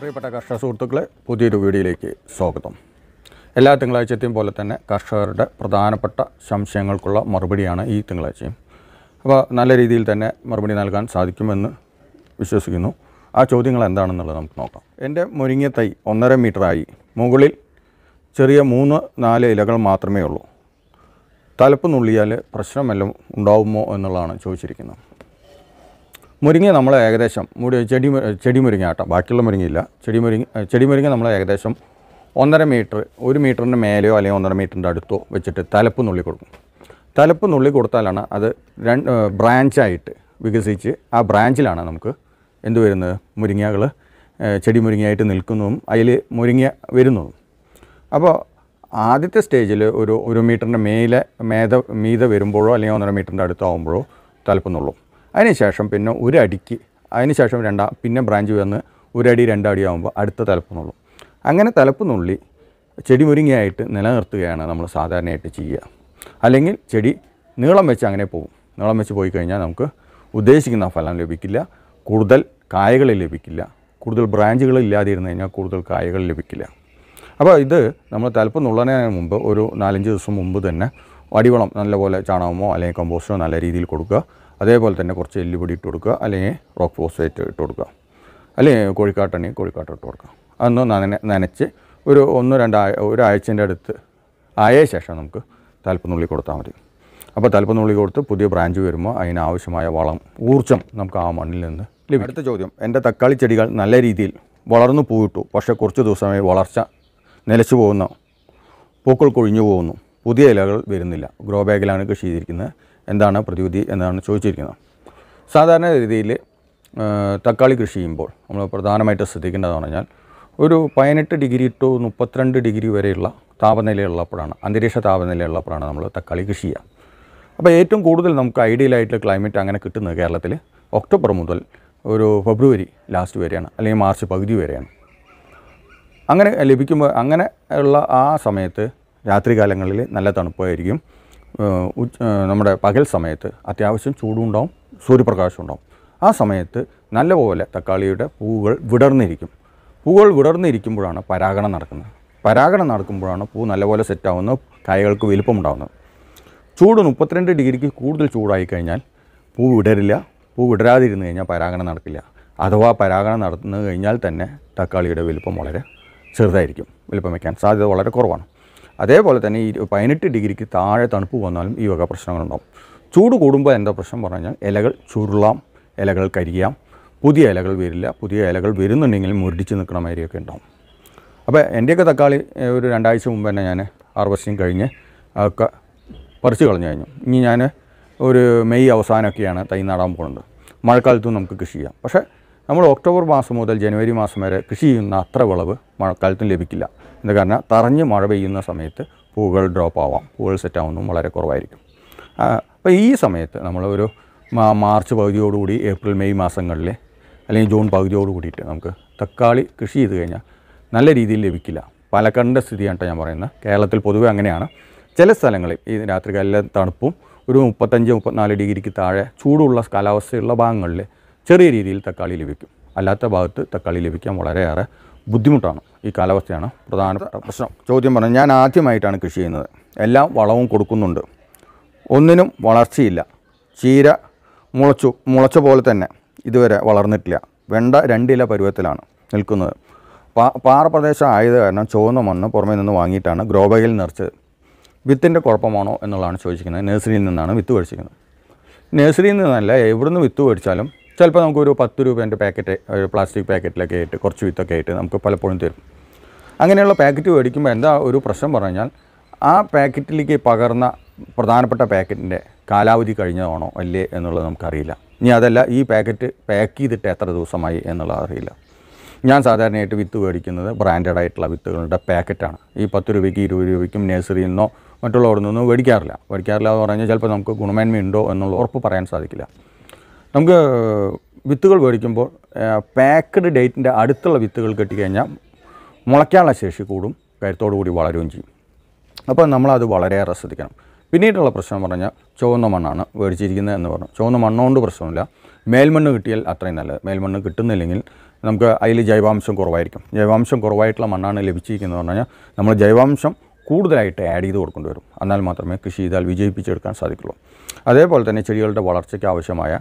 പ്രിയപ്പെട്ട കർഷക സുഹൃത്തുക്കളെ, പുതിയൊരു വീഡിയോയിലേക്ക് സ്വാഗതം. എല്ലാ തിങ്കളാഴ്ചത്തെയും പോലെ തന്നെ കർഷകരുടെ പ്രധാനപ്പെട്ട സംശയങ്ങൾക്കുള്ള മറുപടിയാണ് ഈ തിങ്കളാഴ്ചയും. അപ്പോൾ നല്ല രീതിയിൽ തന്നെ മറുപടി നൽകാൻ സാധിക്കുമെന്ന് വിശ്വസിക്കുന്നു. ആ ചോദ്യങ്ങൾ എന്താണെന്നുള്ളത് നമുക്ക് നോക്കാം. എൻ്റെ മുരിങ്ങ തൈ 1.5 മീറ്ററായി. മുകളിൽ ചെറിയ 3-4 ഇലകൾ മാത്രമേ ഉള്ളൂ. തലപ്പ് നുള്ളിയാൽ പ്രശ്നമെല്ലാം ഉണ്ടാവുമോ എന്നുള്ളതാണ് ചോദിച്ചിരിക്കുന്നത്. മുരിങ്ങ നമ്മൾ ഏകദേശം ചെടി മുരിങ്ങ ആട്ടോ, ബാക്കിയുള്ള മുരിങ്ങയില്ല. ചെടി മുരിങ്ങ നമ്മൾ ഏകദേശം 1.5 മീറ്റർ, 1 മീറ്ററിൻ്റെ മേലെയോ അല്ലെങ്കിൽ 1.5 മീറ്ററിൻ്റെ അടുത്തോ വെച്ചിട്ട് തലപ്പ് നുള്ളി കൊടുക്കും. തലപ്പ് നുള്ളി കൊടുത്താലാണ് അത് ബ്രാഞ്ചായിട്ട് വികസിച്ച് ആ ബ്രാഞ്ചിലാണ് നമുക്ക് എന്ത് വരുന്നത്, മുരിങ്ങകൾ ചെടി മുരിങ്ങയായിട്ട് നിൽക്കുന്നതും അതിൽ മുരിങ്ങ വരുന്നതും. അപ്പോൾ ആദ്യത്തെ സ്റ്റേജിൽ ഒരു 1 മീറ്ററിൻ്റെ മീതെ വരുമ്പോഴോ അല്ലെങ്കിൽ 1.5 മീറ്ററിൻ്റെ അടുത്താവുമ്പോഴോ തലപ്പ് നുള്ളും. അതിനുശേഷം പിന്നെ ഒരടിക്ക്, അതിനുശേഷം പിന്നെ ബ്രാഞ്ച് വന്ന് 1 അടി 2 അടി ആകുമ്പോൾ അടുത്ത തലപ്പ് നുള്ളും. അങ്ങനെ തലപ്പ് നുള്ളി ചെടി മുരിങ്ങയായിട്ട് നിലനിർത്തുകയാണ് നമ്മൾ സാധാരണയായിട്ട് ചെയ്യുക. അല്ലെങ്കിൽ ചെടി നീളം വെച്ച് അങ്ങനെ പോകും. നീളം വെച്ച് പോയി കഴിഞ്ഞാൽ നമുക്ക് ഉദ്ദേശിക്കുന്ന ഫലം ലഭിക്കില്ല, കൂടുതൽ കായകൾ ലഭിക്കില്ല. കൂടുതൽ ബ്രാഞ്ചുകൾ ഇല്ലാതിരുന്നു കഴിഞ്ഞാൽ കൂടുതൽ കായകൾ ലഭിക്കില്ല. അപ്പോൾ ഇത് നമ്മൾ തലപ്പ് നുള്ളതിന് മുമ്പ് ഒരു 4-5 ദിവസം മുമ്പ് തന്നെ അടിവളം നല്ലപോലെ ചാണകമോ അല്ലെങ്കിൽ കമ്പോസ്റ്റോ നല്ല രീതിയിൽ കൊടുക്കുക. അതേപോലെ തന്നെ കുറച്ച് എല്ലുപൊടി ഇട്ട് കൊടുക്കുക, അല്ലെങ്കിൽ റോക്ക് ഫോസ്ഫേറ്റ് ഇട്ട് കൊടുക്കുക, അല്ലെങ്കിൽ കോഴിക്കാട്ട് ഇട്ട് കൊടുക്കുക. അതൊന്ന് നനച്ച് ഒരു 1-2 ആഴ്ചൻ്റെ അടുത്ത് ആയ ശേഷം നമുക്ക് തലപ്പ് നുള്ളി കൊടുത്താൽ മതി. അപ്പോൾ തലപ്പ് നുള്ളി കൊടുത്ത് പുതിയ ബ്രാഞ്ച് വരുമ്പോൾ അതിനാവശ്യമായ ഊർജ്ജം നമുക്ക് ആ മണ്ണിൽ നിന്ന് ലഭിക്കും. അടുത്ത ചോദ്യം, എൻ്റെ തക്കാളി ചെടികൾ നല്ല രീതിയിൽ വളർന്നു പൂവിട്ടു, പക്ഷേ കുറച്ച് ദിവസമായി വളർച്ച നിലച്ചു പോകുന്നു, പൂക്കൾ കൊഴിഞ്ഞു പോകുന്നു, പുതിയ ഇലകൾ വരുന്നില്ല. ഗ്രോ ബാഗിലാണ് കൃഷി ചെയ്തിരിക്കുന്നത്, എന്താണ് പ്രതിവിധി എന്നാണ് ചോദിച്ചിരിക്കുന്നത്. സാധാരണ രീതിയിൽ തക്കാളി കൃഷി ചെയ്യുമ്പോൾ നമ്മൾ പ്രധാനമായിട്ട് ശ്രദ്ധിക്കേണ്ടതെന്ന് പറഞ്ഞാൽ ഒരു 18 ഡിഗ്രി ടു 32 ഡിഗ്രി വരെയുള്ള താപനിലയുള്ളപ്പോഴാണ്, അന്തരീക്ഷ താപനിലയുള്ളപ്പോഴാണ് നമ്മൾ തക്കാളി കൃഷി ചെയ്യുക. അപ്പോൾ ഏറ്റവും കൂടുതൽ നമുക്ക് ഐഡിയലായിട്ടുള്ള ക്ലൈമറ്റ് അങ്ങനെ കിട്ടുന്നത് കേരളത്തിൽ ഒക്ടോബർ മുതൽ ഒരു ഫെബ്രുവരി ലാസ്റ്റ് വരെയാണ്, അല്ലെങ്കിൽ മാർച്ച് പകുതി വരെയാണ്. അങ്ങനെ ലഭിക്കുമ്പോൾ അങ്ങനെ ഉള്ള ആ സമയത്ത് രാത്രികാലങ്ങളിൽ നല്ല തണുപ്പായിരിക്കും. നമ്മുടെ പകൽ സമയത്ത് അത്യാവശ്യം ചൂടും ഉണ്ടാവും, സൂര്യപ്രകാശം ഉണ്ടാവും. ആ സമയത്ത് നല്ലപോലെ തക്കാളിയുടെ പൂവുകൾ വിടർന്നിരിക്കും. പൂവുകൾ വിടർന്നിരിക്കുമ്പോഴാണ് പരാഗണം നടക്കുന്നത്. പരാഗണം നടക്കുമ്പോഴാണ് പൂ നല്ലപോലെ സെറ്റാവുന്നത്, കായകൾക്ക് വലിപ്പമുണ്ടാകുന്നത്. ചൂട് 32 ഡിഗ്രിക്ക് കൂടുതൽ ചൂടായി കഴിഞ്ഞാൽ പൂ വിടരില്ല. പൂ വിടരാതിരുന്ന് കഴിഞ്ഞാൽ പരാഗണം നടക്കില്ല. അഥവാ പരാഗണം നടന്നു കഴിഞ്ഞാൽ തന്നെ തക്കാളിയുടെ വലിപ്പം വളരെ ചെറുതായിരിക്കും, വലിപ്പം വയ്ക്കാൻ സാധ്യത വളരെ കുറവാണ്. അതേപോലെ തന്നെ ഈ 18 ഡിഗ്രിക്ക് താഴെ തണുപ്പ് വന്നാലും ഈ വക പ്രശ്നങ്ങളുണ്ടാവും. ചൂട് കൂടുമ്പോൾ എന്താ പ്രശ്നം പറഞ്ഞാൽ ഇലകൾ ചുരുളാം, ഇലകൾ കരിയാം, പുതിയ ഇലകൾ വരില്ല. പുതിയ ഇലകൾ വരുന്നുണ്ടെങ്കിൽ മുരടിച്ച് നിൽക്കണ മാതിരിയൊക്കെ ഉണ്ടാവും. അപ്പോൾ എൻ്റെയൊക്കെ തക്കാളി ഒരു 2 ആഴ്ച മുമ്പ് തന്നെ ഞാൻ ഹാർവസ്റ്റിംഗ് കഴിഞ്ഞ് അതൊക്കെ പറിച്ച് കളഞ്ഞു കഴിഞ്ഞു. ഇനി ഞാൻ ഒരു മെയ് അവസാനമൊക്കെയാണ് തൈ നടാൻ പോകുന്നത്. മഴക്കാലത്തും നമുക്ക് കൃഷി ചെയ്യാം. പക്ഷേ നമ്മൾ ഒക്ടോബർ മാസം മുതൽ ജനുവരി മാസം വരെ കൃഷി ചെയ്യുന്ന അത്ര വിളവ് മഴക്കാലത്തും ലഭിക്കില്ല. എന്താ കാരണം, തറഞ്ഞ് മഴ പെയ്യുന്ന സമയത്ത് പൂവുകൾ ഡ്രോപ്പ് ആവാം, പൂവുകൾ സെറ്റാവുന്നതും വളരെ കുറവായിരിക്കും. അപ്പോൾ ഈ സമയത്ത് നമ്മളൊരു മാർച്ച് പകുതിയോടുകൂടി ഏപ്രിൽ മെയ് മാസങ്ങളിൽ അല്ലെങ്കിൽ ജൂൺ പകുതിയോട് കൂടിയിട്ട് നമുക്ക് തക്കാളി കൃഷി ചെയ്ത് കഴിഞ്ഞാൽ നല്ല രീതിയിൽ ലഭിക്കില്ല. പാലക്കാടിൻ്റെ സ്ഥിതിയാണ് ഞാൻ പറയുന്നത്. കേരളത്തിൽ പൊതുവെ അങ്ങനെയാണ്. ചില സ്ഥലങ്ങളിൽ ഈ രാത്രികാലിലെ തണുപ്പും ഒരു 35-34 ഡിഗ്രിക്ക് താഴെ ചൂടുള്ള കാലാവസ്ഥയുള്ള ഭാഗങ്ങളിൽ ചെറിയ രീതിയിൽ തക്കാളി ലഭിക്കും. അല്ലാത്ത ഭാഗത്ത് തക്കാളി ലഭിക്കാൻ വളരെയേറെ ബുദ്ധിമുട്ടാണ്. ഈ കാലാവസ്ഥയാണ് പ്രധാനപ്പെട്ട പ്രശ്നം. ചോദ്യം പറഞ്ഞാൽ, ഞാൻ ആദ്യമായിട്ടാണ് കൃഷി ചെയ്യുന്നത്. എല്ലാം വളവും കൊടുക്കുന്നുണ്ട്, ഒന്നിനും വളർച്ചയില്ല. ചീര മുളച്ച പോലെ തന്നെ ഇതുവരെ വളർന്നിട്ടില്ല. വെണ്ട 2 ഇല പരുവത്തിലാണ് നിൽക്കുന്നത്. പാറപ്രദേശം ആയത് കാരണം ചുവന്ന മണ്ണ് പുറമേ നിന്ന് വാങ്ങിയിട്ടാണ് ഗ്രോ ബാഗിൽ നിറച്ചത്. വിത്തിൻ്റെ കുഴപ്പമാണോ എന്നുള്ളതാണ് ചോദിച്ചിരിക്കുന്നത്. നഴ്സറിയിൽ നിന്നാണ് വിത്ത് മേടിച്ചിരിക്കുന്നത്. നഴ്സറിയിൽ നിന്നല്ല, എവിടുന്ന് വിത്ത് മേടിച്ചാലും ചിലപ്പോൾ നമുക്കൊരു 10 രൂപേൻ്റെ പാക്കറ്റ്, പ്ലാസ്റ്റിക് പാക്കറ്റിലൊക്കെ ആയിട്ട് കുറച്ച് വിത്തൊക്കെ ആയിട്ട് നമുക്ക് പലപ്പോഴും തരും. അങ്ങനെയുള്ള പാക്കറ്റ് മേടിക്കുമ്പോൾ എന്താ ഒരു പ്രശ്നം പറഞ്ഞാൽ, ആ പാക്കറ്റിലേക്ക് പകർന്ന പ്രധാനപ്പെട്ട പാക്കറ്റിൻ്റെ കാലാവധി കഴിഞ്ഞതാണോ അല്ലേ എന്നുള്ളത് നമുക്കറിയില്ല. ഇനി അതല്ല, ഈ പാക്കറ്റ് പാക്ക് ചെയ്തിട്ട് എത്ര ദിവസമായി എന്നുള്ളത് അറിയില്ല. ഞാൻ സാധാരണയായിട്ട് വിത്ത് മേടിക്കുന്നത് ബ്രാൻഡഡ് ആയിട്ടുള്ള വിത്തുകളുടെ പാക്കറ്റാണ്. ഈ 10 രൂപയ്ക്ക് 20 രൂപയ്ക്കും നഴ്സറിയിൽ നിന്നോ മറ്റുള്ളവരിൽ നിന്നോ മേടിക്കാറില്ല എന്ന് പറഞ്ഞാൽ ചിലപ്പോൾ നമുക്ക് ഗുണമേന്മയുണ്ടോ എന്നുള്ള ഉറപ്പ് പറയാൻ സാധിക്കില്ല. നമുക്ക് വിത്തുകൾ മേടിക്കുമ്പോൾ പാക്ക്ഡ് ഡേറ്റിൻ്റെ അടുത്തുള്ള വിത്തുകൾ കിട്ടിക്കഴിഞ്ഞാൽ മുളയ്ക്കാനുള്ള ശേഷി കൂടും, കരുത്തോടു കൂടി വളരുകയും ചെയ്യും. അപ്പോൾ നമ്മളത് വളരെയേറെ ശ്രദ്ധിക്കണം. പിന്നീടുള്ള പ്രശ്നം പറഞ്ഞാൽ ചുവന്ന മണ്ണാണ് മേടിച്ചിരിക്കുന്നത് എന്ന് പറഞ്ഞു. ചുവന്ന മണ്ണുകൊണ്ട് പ്രശ്നമില്ല, മേൽമണ്ണ് കിട്ടിയാൽ അത്രയും നല്ലത്. മേൽമണ്ണ് കിട്ടുന്നില്ലെങ്കിൽ നമുക്ക് അതിൽ ജൈവാംശം കുറവായിരിക്കും. ജൈവാംശം കുറവായിട്ടുള്ള മണ്ണാണ് ലഭിച്ചിരിക്കുന്നത് പറഞ്ഞു കഴിഞ്ഞാൽ നമ്മൾ ജൈവാംശം കൂടുതലായിട്ട് ആഡ് ചെയ്ത് കൊടുക്കേണ്ടി വരും. എന്നാൽ മാത്രമേ കൃഷി ചെയ്താൽ വിജയിപ്പിച്ചെടുക്കാൻ സാധിക്കുള്ളൂ. അതേപോലെ തന്നെ ചെടികളുടെ വളർച്ചയ്ക്ക് ആവശ്യമായ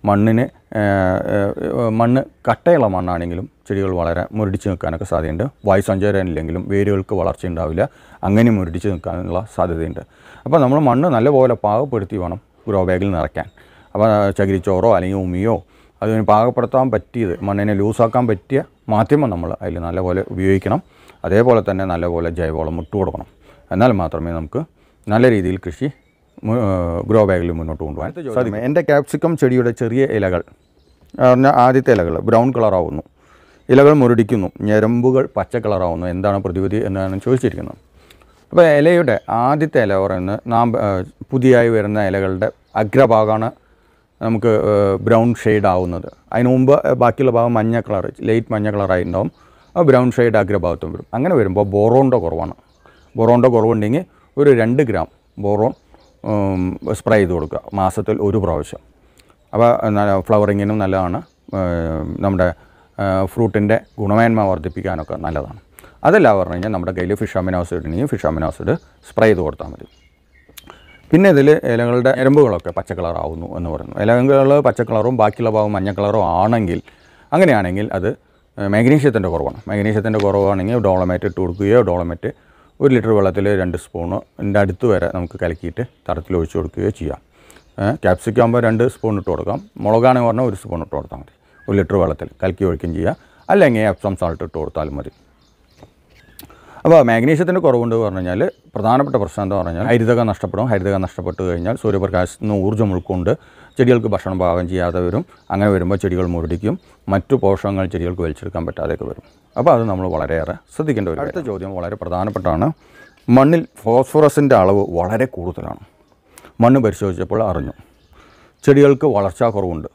മണ്ണ് കട്ടയുള്ള മണ്ണാണെങ്കിലും ചെടികൾ വളരെ മുരടിച്ച് നിൽക്കാനൊക്കെ സാധ്യതയുണ്ട്. വായുസഞ്ചാരം ഇല്ലെങ്കിലും വേരുകൾക്ക് വളർച്ച ഉണ്ടാവില്ല, അങ്ങനെ മുരടിച്ച് നിൽക്കാനുള്ള സാധ്യതയുണ്ട്. അപ്പോൾ നമ്മൾ മണ്ണ് നല്ലപോലെ പാകപ്പെടുത്തി വേണം ഗ്രോ ബാഗിൽ നിറയ്ക്കാൻ. അപ്പോൾ ചകിരിച്ചോറോ അല്ലെങ്കിൽ ഉമിയോ അതിന് പാകപ്പെടുത്താൻ പറ്റിയത്, മണ്ണിനെ ലൂസാക്കാൻ പറ്റിയ മാധ്യമം നമ്മൾ അതിൽ നല്ലപോലെ ഉപയോഗിക്കണം. അതേപോലെ തന്നെ നല്ലപോലെ ജൈവവളം ഇട്ട് കൊടുക്കണം. എന്നാൽ മാത്രമേ നമുക്ക് നല്ല രീതിയിൽ കൃഷി ഗ്രോ ബാഗിൽ മുന്നോട്ട് കൊണ്ടുപോകാൻ സാധിക്കും. എൻ്റെ ക്യാപ്സിക്കം ചെടിയുടെ ചെറിയ ഇലകൾ പറഞ്ഞാൽ ആദ്യത്തെ ഇലകൾ ബ്രൗൺ കളറാവുന്നു, ഇലകൾ മുരടിക്കുന്നു, ഞരമ്പുകൾ പച്ച കളറാവുന്നു. എന്താണ് പ്രതിവിധി എന്നാണ് ചോദിച്ചിരിക്കുന്നത്. അപ്പോൾ ഇലയുടെ ആദ്യത്തെ ഇല പറയുന്നത് പുതിയതായി വരുന്ന ഇലകളുടെ അഗ്രഭാഗമാണ് നമുക്ക് ബ്രൗൺ ഷെയ്ഡ് ആവുന്നത്. അതിന് മുമ്പ് ബാക്കിയുള്ള ഭാഗം മഞ്ഞ കളർ, ലൈറ്റ് മഞ്ഞ കളറായിട്ടുണ്ടാവും. ആ ബ്രൗൺ ഷെയ്ഡ് അഗ്രഭാഗത്തും വരും. അങ്ങനെ വരുമ്പോൾ ബോറോണിൻ്റെ കുറവാണ്. ബോറോണിൻ്റെ കുറവുണ്ടെങ്കിൽ ഒരു 2 ഗ്രാം ബോറോൺ സ്പ്രേ ചെയ്ത് കൊടുക്കുക മാസത്തിൽ 1 പ്രാവശ്യം. അപ്പോൾ ഫ്ലവറിങ്ങിനും നല്ലതാണ്, നമ്മുടെ ഫ്രൂട്ടിൻ്റെ ഗുണമേന്മ വർദ്ധിപ്പിക്കാനൊക്കെ നല്ലതാണ്. അതല്ല പറഞ്ഞു കഴിഞ്ഞാൽ നമ്മുടെ കയ്യിൽ ഫിഷ് അമിനോ ആസിഡ് ഉണ്ടെങ്കിൽ ഫിഷ് അമിനോ ആസിഡ് സ്പ്രേ ചെയ്ത് കൊടുത്താൽ മതി. പിന്നെ ഇതിൽ ഇലകളുടെ ഞരമ്പുകളൊക്കെ പച്ച കളറാവുന്നു എന്ന് പറയുന്നു. ഇലകൾ പച്ച കളറും ബാക്കിയുള്ള ഭാഗം മഞ്ഞ കളറും ആണെങ്കിൽ, അങ്ങനെയാണെങ്കിൽ അത് മാഗ്നീഷ്യത്തിൻ്റെ കുറവാണ്. മാഗ്നീഷ്യത്തിൻ്റെ കുറവാണെങ്കിൽ ഡോളമേറ്റ് ഇട്ട് കൊടുക്കുകയോ, ഡോളമേറ്റ് 1 ലിറ്റർ വെള്ളത്തിൽ 2 സ്പൂണിൻ്റെ അടുത്ത് വരെ നമുക്ക് കലക്കിയിട്ട് തടത്തിൽ ഒഴിച്ച് കൊടുക്കുകയോ ചെയ്യാം. ക്യാപ്സിക്കം ആകുമ്പോൾ 2 സ്പൂൺ ഇട്ട് കൊടുക്കാം. മുളകാണെങ്കിൽ പറഞ്ഞാൽ 1 സ്പൂൺ ഇട്ട് കൊടുത്താൽ മതി. 1 ലിറ്റർ വെള്ളത്തിൽ കലക്കി ഒഴിക്കുകയും ചെയ്യാം. അല്ലെങ്കിൽ എപ്സം സാൾട്ട് ഇട്ട് കൊടുത്താലും മതി. അപ്പോൾ മാഗ്നീഷ്യത്തിൻ്റെ കുറവുണ്ട് പറഞ്ഞു കഴിഞ്ഞാൽ പ്രധാനപ്പെട്ട പ്രശ്നം എന്താ പറഞ്ഞാൽ ഹരിതകം നഷ്ടപ്പെടും. ഹരിതകം നഷ്ടപ്പെട്ട് കഴിഞ്ഞാൽ സൂര്യപ്രകാശത്തിൽ നിന്ന് ഊർജ്ജം ഉൾക്കൊണ്ട് ചെടികൾക്ക് ഭക്ഷണം പാകം ചെയ്യാതെ വരും. അങ്ങനെ വരുമ്പോൾ ചെടികൾ മുരടിക്കും, മറ്റു പോഷകങ്ങൾ ചെടികൾക്ക് വലിച്ചെടുക്കാൻ പറ്റാതെയൊക്കെ വരും. അപ്പോൾ അത് നമ്മൾ വളരെയേറെ ശ്രദ്ധിക്കേണ്ട ഒരു അടുത്ത ചോദ്യം വളരെ പ്രധാനപ്പെട്ടാണ്. മണ്ണിൽ ഫോസ്ഫറസിൻ്റെ അളവ് വളരെ കൂടുതലാണ്. മണ്ണ് പരിശോധിച്ചപ്പോൾ അറിഞ്ഞു ചെടികൾക്ക് വളർച്ചാ കുറവുണ്ട്,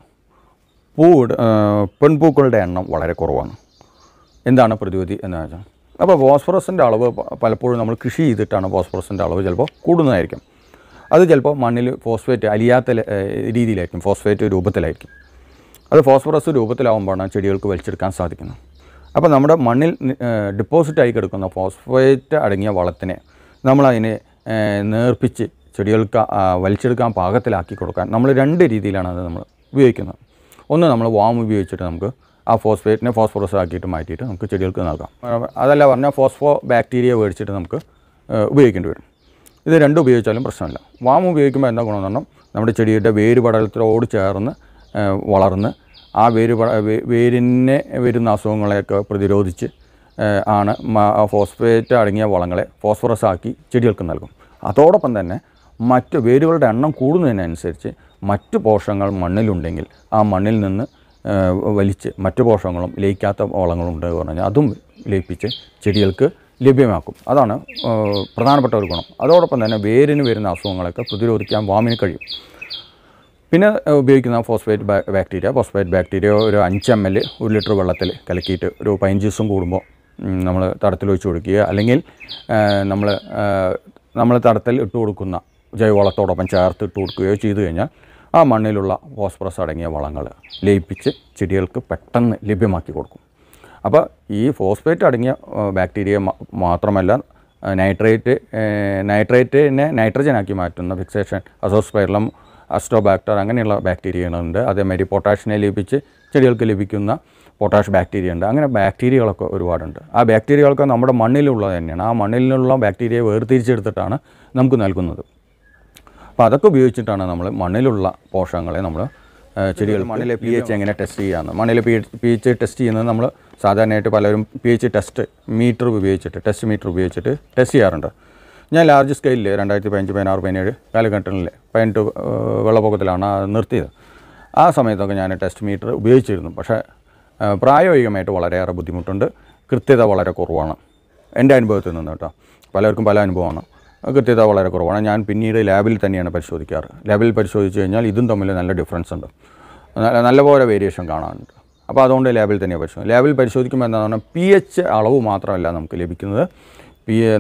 പെൺപൂക്കളുടെ എണ്ണം വളരെ കുറവാണ്. എന്താണ് പ്രതിവിധി എന്ന് വെച്ചാൽ, അപ്പോൾ ഫോസ്ഫറസിൻ്റെ അളവ് പലപ്പോഴും നമ്മൾ കൃഷി ചെയ്തിട്ടാണ് ഫോസ്ഫറസിൻ്റെ അളവ് ചിലപ്പോൾ കൂടുന്നതായിരിക്കും. അത് ചിലപ്പോൾ മണ്ണിൽ ഫോസ്ഫേറ്റ് അലിയാത്ത രീതിയിലായിരിക്കും, ഫോസ്ഫേറ്റ് രൂപത്തിലായിരിക്കും. അത് ഫോസ്ഫറസ് രൂപത്തിലാവുമ്പോഴാണ് ചെടികൾക്ക് വലിച്ചെടുക്കാൻ സാധിക്കുന്നത്. അപ്പോൾ നമ്മുടെ മണ്ണിൽ ഡിപ്പോസിറ്റായി കിടക്കുന്ന ഫോസ്ഫേറ്റ് അടങ്ങിയ വളത്തിനെ നമ്മളതിനെ നേർപ്പിച്ച് ചെടികൾക്ക് വലിച്ചെടുക്കാൻ പാകത്തിലാക്കി കൊടുക്കാൻ നമ്മൾ 2 രീതിയിലാണ് അത് നമ്മൾ ഉപയോഗിക്കുന്നത്. ഒന്ന്, നമ്മൾ വാം ഉപയോഗിച്ചിട്ട് നമുക്ക് ആ ഫോസ്ഫേറ്റിനെ ഫോസ്ഫറസ് ആക്കിയിട്ട് മാറ്റിയിട്ട് നമുക്ക് ചെടികൾക്ക് നൽകാം. അതല്ല പറഞ്ഞാൽ ഫോസ്ഫോ ബാക്ടീരിയ മേടിച്ചിട്ട് നമുക്ക് ഉപയോഗിക്കേണ്ടി വരും. ഇത് 2 ഉപയോഗിച്ചാലും പ്രശ്നമില്ല. വാം ഉപയോഗിക്കുമ്പോൾ എന്താ ഗുണമെന്ന് പറഞ്ഞാൽ നമ്മുടെ ചെടിയുടെ വേര് പടലത്തിനോട് ചേർന്ന് വളർന്ന് ആ വേരിനെ വരുന്ന അസുഖങ്ങളെയൊക്കെ പ്രതിരോധിച്ച് ആണ് ഫോസ്ഫേറ്റ് അടങ്ങിയ വളങ്ങളെ ഫോസ്ഫറസ് ആക്കി ചെടികൾക്ക് നൽകും. അതോടൊപ്പം തന്നെ മറ്റ് വേരുകളുടെ എണ്ണം കൂടുന്നതിനനുസരിച്ച് മറ്റ് പോഷകങ്ങൾ മണ്ണിലുണ്ടെങ്കിൽ ആ മണ്ണിൽ നിന്ന് വലിച്ച് മറ്റു പോഷകങ്ങളും ലയിക്കാത്ത വളങ്ങളുണ്ട് പറഞ്ഞാൽ അതും ലയിപ്പിച്ച് ചെടികൾക്ക് ലഭ്യമാക്കും. അതാണ് പ്രധാനപ്പെട്ട ഒരു ഗുണം. അതോടൊപ്പം തന്നെ വേരിന് വരുന്ന അസുഖങ്ങളൊക്കെ പ്രതിരോധിക്കാൻ വാമിന് കഴിയും. പിന്നെ ഉപയോഗിക്കുന്ന ഫോസ്ഫേറ്റ് ബാക്ടീരിയ ഒരു 5 ml 1 ലിറ്റർ വെള്ളത്തിൽ കലക്കിയിട്ട് ഒരു 15 ദിവസം കൂടുമ്പോൾ നമ്മൾ തടത്തിൽ ഒഴിച്ച് കൊടുക്കുക. അല്ലെങ്കിൽ നമ്മൾ തടത്തിൽ ഇട്ട് കൊടുക്കുന്ന ജൈവവളത്തോടൊപ്പം ചേർത്ത് ഇട്ട് കൊടുക്കുകയോ ചെയ്തു കഴിഞ്ഞാൽ ആ മണ്ണിലുള്ള ഫോസ്ഫറസ് അടങ്ങിയ വളങ്ങൾ ലയിപ്പിച്ച് ചെടികൾക്ക് പെട്ടെന്ന് ലഭ്യമാക്കി കൊടുക്കും. അപ്പോൾ ഈ ഫോസ്ഫേറ്റ് അടങ്ങിയ ബാക്ടീരിയ മാത്രമല്ല നൈട്രേറ്റിനെ നൈട്രജനാക്കി മാറ്റുന്ന ഫിക്സേഷൻ അസോസ്പൈറലം, അസ്റ്റോബാക്ടർ അങ്ങനെയുള്ള ബാക്ടീരിയകളുണ്ട്. അതേമാതിരി പൊട്ടാഷിനെ ലഭിച്ച് ചെടികൾക്ക് ലഭിക്കുന്ന പൊട്ടാഷ് ബാക്ടീരിയ ഉണ്ട്. അങ്ങനെ ബാക്ടീരിയകളൊക്കെ ഒരുപാടുണ്ട്. ആ ബാക്ടീരിയകളൊക്കെ നമ്മുടെ മണ്ണിലുള്ളത് തന്നെയാണ്. ആ മണ്ണിലുള്ള ബാക്ടീരിയയെ വേർതിരിച്ചെടുത്തിട്ടാണ് നമുക്ക് നൽകുന്നത്. അപ്പോൾ അതൊക്കെ ഉപയോഗിച്ചിട്ടാണ് നമ്മൾ മണ്ണിലുള്ള പോഷകങ്ങളെ നമ്മൾ ചെടികൾ മണ്ണിലെ pH എങ്ങനെ ടെസ്റ്റ് ചെയ്യാമെന്ന്. മണ്ണിലെ pH ടെസ്റ്റ് ചെയ്യുന്നത് നമ്മൾ സാധാരണയായിട്ട് പലരും pH ടെസ്റ്റ് മീറ്റർ ഉപയോഗിച്ചിട്ട് ടെസ്റ്റ് ചെയ്യാറുണ്ട്. ഞാൻ ലാർജ് സ്കെയിലിൽ 2015, 16, 17 കാലഘട്ടങ്ങളിൽ 18 വെള്ളപ്പൊക്കത്തിലാണ് നിർത്തിയത്. ആ സമയത്തൊക്കെ ഞാൻ ടെസ്റ്റ് മീറ്റർ ഉപയോഗിച്ചിരുന്നു. പക്ഷേ പ്രായോഗികമായിട്ട് വളരെയേറെ ബുദ്ധിമുട്ടുണ്ട്. കൃത്യത വളരെ കുറവാണ് എൻ്റെ അനുഭവത്തിൽ നിന്ന് കേട്ടോ. പലർക്കും പല അനുഭവമാണ്. കൃത്യത വളരെ കുറവാണ്. ഞാൻ പിന്നീട് ലാബിൽ തന്നെയാണ് പരിശോധിക്കാറ്. ലാബിൽ പരിശോധിച്ച് കഴിഞ്ഞാൽ ഇതും തമ്മിൽ നല്ല ഡിഫറൻസ് ഉണ്ട്, നല്ലപോലെ വേരിയേഷൻ കാണാനുണ്ട്. അപ്പോൾ അതുകൊണ്ട് ലാബിൽ തന്നെയാണ് ലാബിൽ പരിശോധിക്കുമ്പോൾ എന്താണെന്ന് പറഞ്ഞാൽ pH അളവ് മാത്രമല്ല നമുക്ക് ലഭിക്കുന്നത്, നമ്മുടെ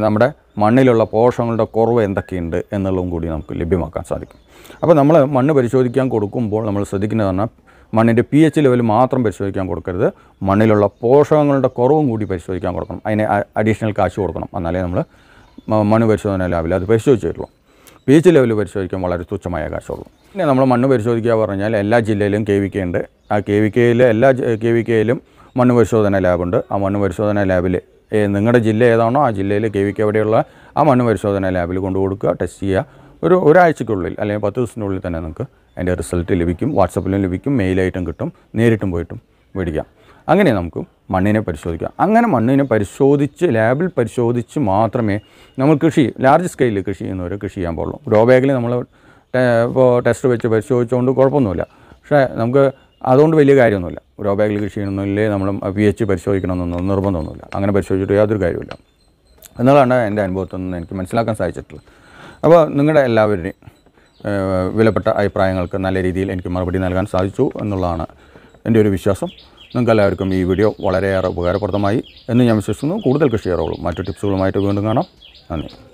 മണ്ണിലുള്ള പോഷകങ്ങളുടെ കുറവ് എന്തൊക്കെയുണ്ട് എന്നുള്ളതും കൂടി നമുക്ക് ലഭ്യമാക്കാൻ സാധിക്കും. അപ്പോൾ നമ്മൾ മണ്ണ് പരിശോധിക്കാൻ കൊടുക്കുമ്പോൾ നമ്മൾ ശ്രദ്ധിക്കുന്നത് പറഞ്ഞാൽ മണ്ണിൻ്റെ pH ലെവൽ മാത്രം പരിശോധിക്കാൻ കൊടുക്കരുത്, മണ്ണിലുള്ള പോഷകങ്ങളുടെ കുറവും കൂടി പരിശോധിക്കാൻ കൊടുക്കണം. അതിന് അഡീഷണൽ കാശ് കൊടുക്കണം. എന്നാലേ നമ്മൾ മണ്ണ് പരിശോധന ലാബിൽ അത് പരിശോധിച്ചിട്ടുള്ളൂ. pH ലെവൽ പരിശോധിക്കാൻ വളരെ തുച്ഛമായ കാശുള്ളൂ. പിന്നെ നമ്മൾ മണ്ണ് പരിശോധിക്കുക പറഞ്ഞാൽ എല്ലാ ജില്ലയിലും KVK ഉണ്ട്. ആ എല്ലാ KVKയിലും മണ്ണ് പരിശോധന ലാബുണ്ട്. ആ മണ്ണ് പരിശോധന ലാബിൽ നിങ്ങളുടെ ജില്ല ഏതാണോ ആ ജില്ലയിൽ KVK എവിടെയുള്ള ആ മണ്ണ് പരിശോധന ലാബിൽ കൊണ്ടു കൊടുക്കുക, ടെസ്റ്റ് ചെയ്യുക. ഒരാഴ്ചയ്ക്കുള്ളിൽ അല്ലെങ്കിൽ 10 ദിവസത്തിനുള്ളിൽ തന്നെ നിങ്ങൾക്ക് അതിൻ്റെ റിസൾട്ട് ലഭിക്കും. വാട്സപ്പിലും ലഭിക്കും, മെയിലായിട്ടും കിട്ടും, നേരിട്ടും പോയിട്ടും മേടിക്കാം. അങ്ങനെ നമുക്ക് മണ്ണിനെ പരിശോധിക്കാം. അങ്ങനെ മണ്ണിനെ പരിശോധിച്ച് ലാബിൽ പരിശോധിച്ച് മാത്രമേ നമ്മൾ ലാർജ് സ്കെയിലിൽ കൃഷി ചെയ്യുന്നവർ കൃഷി ചെയ്യാൻ പാടുള്ളൂ. ഗ്രോ ബാഗിൽ നമ്മൾ ഇപ്പോൾ ടെസ്റ്റ് വെച്ച് പരിശോധിച്ചുകൊണ്ട് കുഴപ്പമൊന്നുമില്ല. പക്ഷേ നമുക്ക് അതുകൊണ്ട് വലിയ കാര്യമൊന്നുമില്ല. ഗ്രോ ബാഗിൽ കൃഷി ചെയ്യണമെന്നില്ലേ നമ്മൾ pH പരിശോധിക്കണമെന്നൊന്നും നിർബന്ധമൊന്നുമില്ല. അങ്ങനെ പരിശോധിച്ചിട്ട് യാതൊരു കാര്യമില്ല എന്നുള്ളതാണ് എൻ്റെ അനുഭവത്തിൽ നിന്ന് എനിക്ക് മനസ്സിലാക്കാൻ സാധിച്ചിട്ടുള്ളത്. അപ്പോൾ നിങ്ങളുടെ എല്ലാവരുടെയും വിലപ്പെട്ട അഭിപ്രായങ്ങൾക്ക് നല്ല രീതിയിൽ എനിക്ക് മറുപടി നൽകാൻ സാധിച്ചു എന്നുള്ളതാണ് എൻ്റെ ഒരു വിശ്വാസം. നിങ്ങൾക്ക് എല്ലാവർക്കും ഈ വീഡിയോ വളരെയേറെ ഉപകാരപ്രദമായി എന്ന് ഞാൻ വിശ്വസിക്കുന്നു. കൂടുതൽ കൃഷി അറിവുകളും മറ്റു ടിപ്സുകളുമായിട്ട് വീണ്ടും കാണാം. നന്ദി.